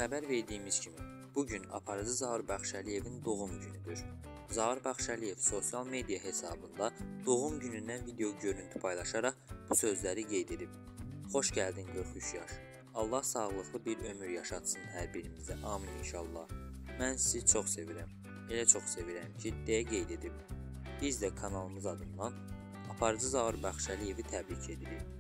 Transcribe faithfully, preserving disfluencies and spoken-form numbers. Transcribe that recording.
Xəbər verdiyimiz kimi, bugün aparıcı Zaur Bəxşəliyevin doğum günüdür. Zaur Bəxşəliyev sosial media hesabında doğum günündən video görüntü paylaşaraq bu sözləri qeyd edib. Xoş gəldin qırx üç yaş. Allah sağlıqlı bir ömür yaşatsın hər birimizə. Amin inşallah. Mən sizi çox sevirəm. Elə çox sevirəm ki, deyə qeyd edib. Biz də kanalımız adından aparıcı Zaur Bəxşəliyevi təbrik edirik.